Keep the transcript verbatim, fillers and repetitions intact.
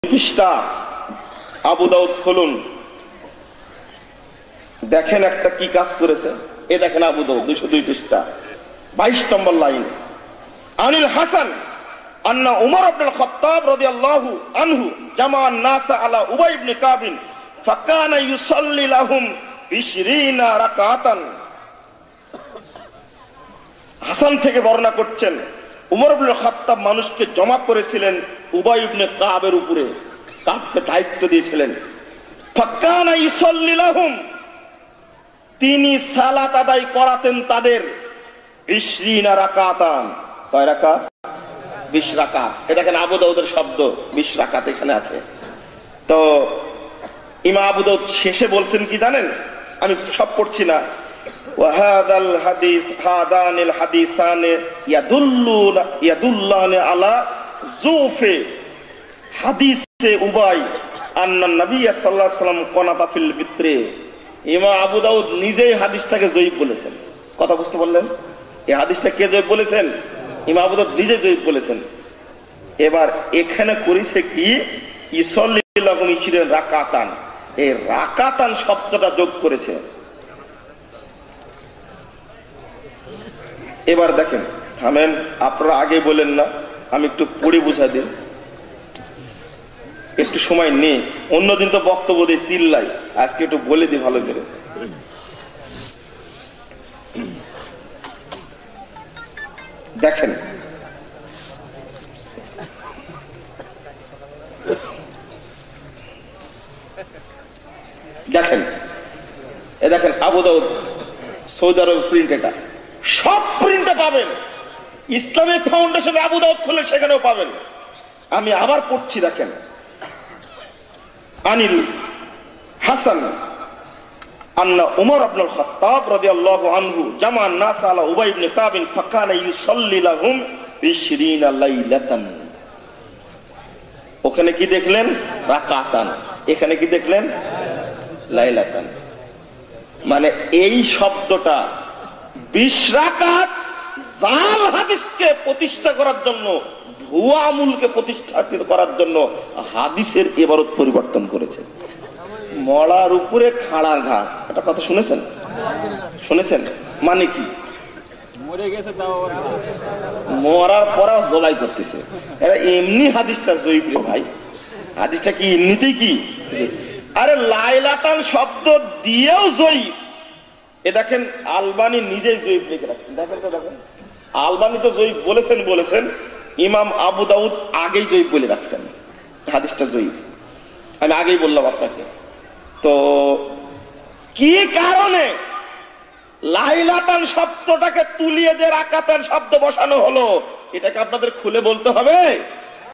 পৃষ্ঠা আবু দাউদ খুলুন, দেখেন একটা কি কাজ করেছে। এ দেখেন আবু দাউদ দুইশো দুই পৃষ্ঠা বাইশ নম্বর লাইন। আনিল হাসান আন্না উমর ইবনুল খাত্তাব রাদিয়াল্লাহু আনহু জামাআন নাস আলা উবাই ইবনে কাব ফাকানা ইউসাল্লি লাহুম বিশরিনা রাকাতান। হাসান থেকে বর্ণনা করছেন উমর ইবনুল খাত্তাব মানুষকে জমা করেছিলেন উবাই ইবনে কাবের উপরে, কাবকে দায়িত্ব দিয়েছিলেন। ফাকানা ইউসাল্লি লাহুম, তিনি সালাত আদায় করাতেন তাদের বিশরিনা রাকাতান। কয় রাকাত? বিশ রাকাত। এটা দেখেন আবু দাউদের শব্দ, বিশ রাকাত এখানে আছে। তো ইমাম আবু দাউদ শেষে বলছেন কি জানেন? আমি সব পড়ছি না। ওয়াহাদাল হাদিস হাদানিল হাদিসানে ইয়াদুল্লুনা ইয়াদুল্লানা আলা যুফে হাদিসে উবাই আন্না নবী সাল্লাল্লাহু আলাইহি ওয়াসাল্লাম কনাতা ফিল বিত্রে। ইমাম আবু দাউদ নিজেই হাদিসটাকে জয়ীফ বলেছেন। কথা বুঝতে পারলেন? এই হাদিসটা কে জয়ীফ বলেছেন? ইমাম আবু দাউদ নিজে জয়ীফ বলেছেন। এবার এখানে করেছে কি ইসল্লি লাহুম ইশরিন রাকাতান, এই রাকাতান শব্দটা যোগ করেছে। এবার দেখেন, থামেন, আপনারা আগে বলেন না, আমি একটু পড়ে বুঝা দিন, একটু সময় নেই। অন্যদিন তো বক্তব্য দিয়ে চিল্লাই, আজকে একটু বলে দিই ভালো করে। দেখেন দেখেন এ দেখেন Abu Dawud Saudi Arab print, এটা সব প্রিন্টে পাবেন। ইসলামিক ফাউন্ডেশন আবু দাউদ খুলে সেখানেও পাবেন। আমি আবার পড়ছি, দেখেন আনিল হাসান আন্না উমর ইবনুল খাত্তাব রাদিয়াল্লাহু আনহু জামাআন নাস আলা উবাই ইবনে কাব ফাকানা ইউসাল্লি লাহুম বিশরিনা লাইলাতান। ওখানে কি দেখলেন? রাকাতান। এখানে কি দেখলেন? লাইলাতান। মানে এই শব্দটা বিশ রাকাত জাল হাদিসকে প্রতিষ্ঠা করার জন্য, ভুয়া আমুলকে প্রতিষ্ঠা করার জন্য হাদিসের ইবারত পরিবর্তন করেছে। মলার উপরে খাড়ার ঘাস, এটা কথা শুনেছেন? শুনেছেন? মানে কি? মরে গেছে, মরার পরে জবাই করতেছে। এরা এমনি হাদিসটা জয়ীফ রে ভাই, হাদিসটা কি এমনিতেই কি? আরে লাইলাতান শব্দ দিয়েও জয়ীফ। এ দেখেন আলবানি নিজেই জয়ীফ লিখে রাখছেন। দেখেন তো, দেখেন আলবানি তো জয়ীফ বলেছেন বলেছেন ইমাম আবু দাউদ আগেই জয়ীফ বলে রাখছেন, হাদিসটা জয়ীফ। আমি আগেই বললাম আপনাকে। তো কি কারণে লাইলাতান শব্দটাকে তুলিয়ে দিয়ে রাকাতান শব্দ বসানো হলো, এটাকে আপনাদের খুলে বলতে হবে।